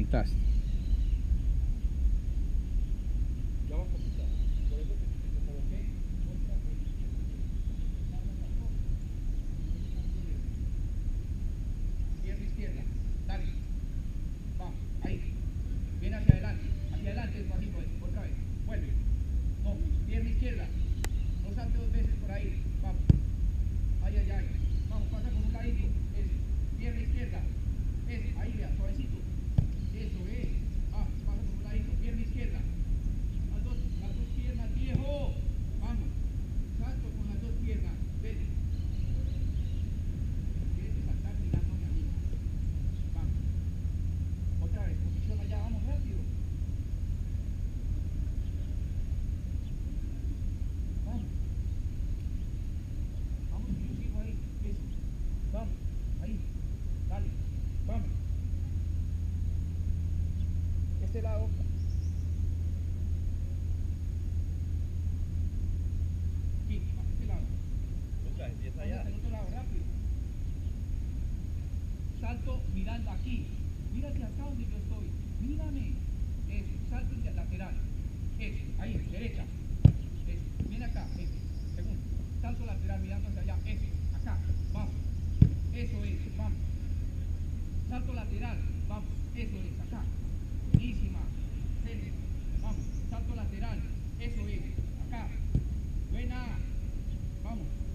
Fantástico. Ya va a comenzar. Por eso te coloqué otra posición. Pierna izquierda. Dale. Vamos. Ahí. Viene hacia adelante. Hacia adelante despacito. Otra vez. Vuelve. No. Pierna izquierda. No salte dos veces por ahí. Vamos. Ay, ay, ay. Vamos. Pasa por un ladito. Eso. Pierna izquierda. Eso. Ahí, vea. Suavecito. Eso es. Vamos. Pasa por un ladito. Pierna izquierda. Las dos piernas, viejo. Vamos. Salto con las dos piernas. Vete. Tienes que saltar mirándome a mí. Vamos. Otra vez. Posición allá. Vamos rápido. Vamos. Vamos, que yo sigo ahí. Eso. Vamos. Ahí. Dale. Vamos. Este lado. Aquí, a este lado. Otra, empieza allá. Del otro lado, rápido. Salto mirando aquí. Mira hacia acá donde yo estoy. Mírame. Eso. Salto hacia lateral. Eso. Ahí, derecha. Eso. Viene acá. Eso. Segundo. Salto lateral mirando hacia allá. Eso. Acá. Vamos. Eso es. Vamos. Salto lateral. Vamos. Eso es. Acá. Buenísima. Excelente. Vamos. Salto lateral. Eso es. Acá. Buena. Vamos.